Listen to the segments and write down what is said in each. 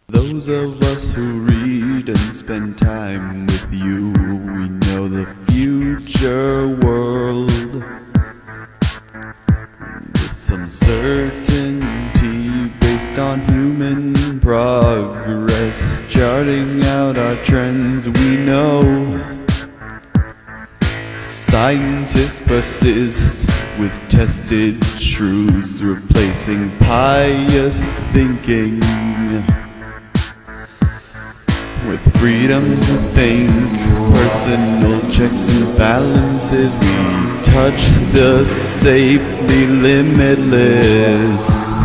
Those of us who read and spend time with you, we know the future world with some certainty based on human progress, charting out our trends we know. Scientists persist with tested truths, replacing pious thinking with freedom to think, personal checks and balances. We touch the safely limitless.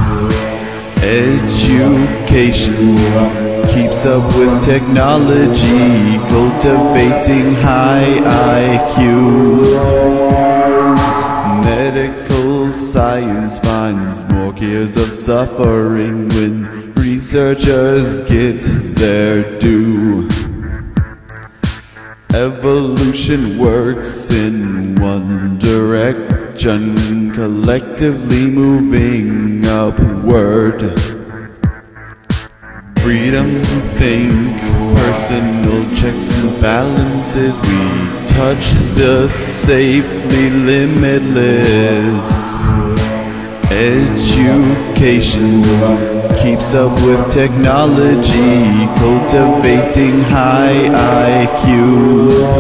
Education keeps up with technology, cultivating high IQs. Medical science finds more cures of suffering when researchers get their due. Evolution works in one direction, collectively moving upward. Freedom to think, personal checks and balances. We touch the safely limitless. Education keeps up with technology, cultivating high IQs.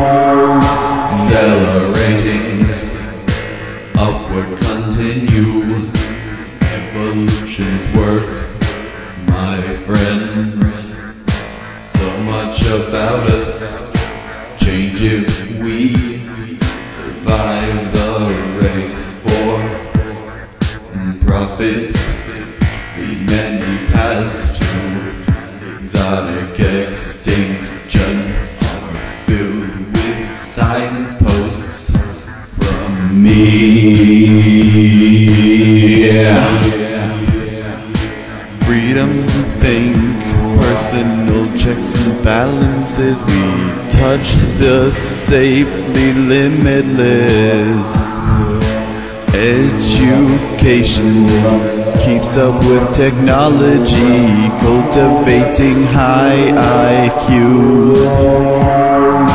Accelerating, upward continue, evolution's work, my friends. So much about us change if we survive the race for profits. The many paths to exotic extinction are filled with signposts from me. Freedom to think, personal checks and balances. We touch the safely limitless. Education keeps up with technology, cultivating high IQs.